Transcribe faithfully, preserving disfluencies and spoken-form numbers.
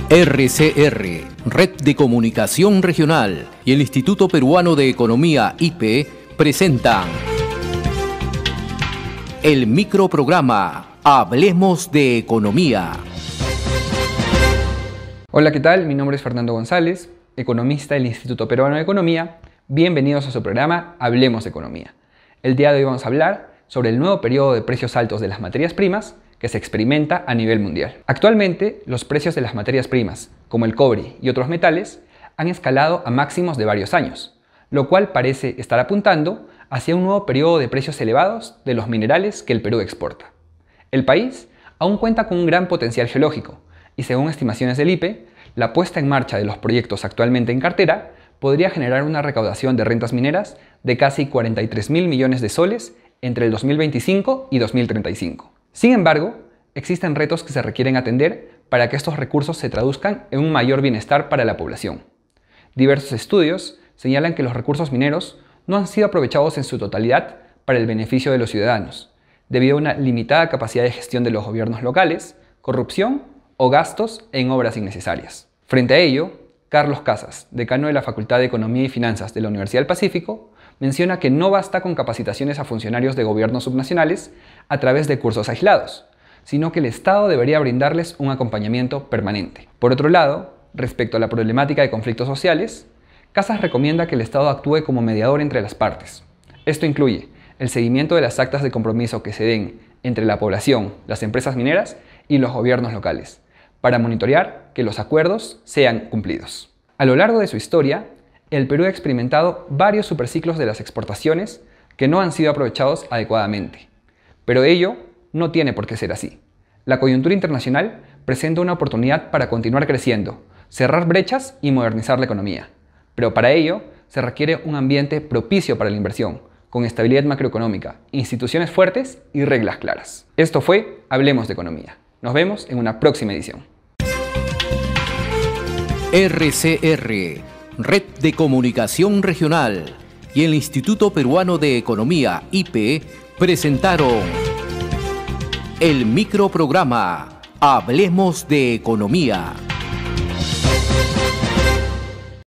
R C R, Red de Comunicación Regional, y el Instituto Peruano de Economía I P E presentan el microprograma Hablemos de Economía. Hola, ¿qué tal? Mi nombre es Fernando González, economista del Instituto Peruano de Economía. Bienvenidos a su programa Hablemos de Economía. El día de hoy vamos a hablar sobre el nuevo periodo de precios altos de las materias primas que se experimenta a nivel mundial. Actualmente, los precios de las materias primas, como el cobre y otros metales, han escalado a máximos de varios años, lo cual parece estar apuntando hacia un nuevo periodo de precios elevados de los minerales que el Perú exporta. El país aún cuenta con un gran potencial geológico y, según estimaciones del I P E, la puesta en marcha de los proyectos actualmente en cartera podría generar una recaudación de rentas mineras de casi cuarenta y tres mil millones de soles entre el dos mil veinticinco y dos mil treinta y cinco. Sin embargo, existen retos que se requieren atender para que estos recursos se traduzcan en un mayor bienestar para la población. Diversos estudios señalan que los recursos mineros no han sido aprovechados en su totalidad para el beneficio de los ciudadanos, debido a una limitada capacidad de gestión de los gobiernos locales, corrupción o gastos en obras innecesarias. Frente a ello, Carlos Casas, decano de la Facultad de Economía y Finanzas de la Universidad del Pacífico, menciona que no basta con capacitaciones a funcionarios de gobiernos subnacionales a través de cursos aislados, sino que el Estado debería brindarles un acompañamiento permanente. Por otro lado, respecto a la problemática de conflictos sociales, Casas recomienda que el Estado actúe como mediador entre las partes. Esto incluye el seguimiento de las actas de compromiso que se den entre la población, las empresas mineras y los gobiernos locales, para monitorear que los acuerdos sean cumplidos. A lo largo de su historia, el Perú ha experimentado varios superciclos de las exportaciones que no han sido aprovechados adecuadamente. Pero ello no tiene por qué ser así. La coyuntura internacional presenta una oportunidad para continuar creciendo, cerrar brechas y modernizar la economía. Pero para ello se requiere un ambiente propicio para la inversión, con estabilidad macroeconómica, instituciones fuertes y reglas claras. Esto fue Hablemos de Economía. Nos vemos en una próxima edición. R C R, Red de Comunicación Regional, y el Instituto Peruano de Economía I P E presentaron el microprograma Hablemos de Economía.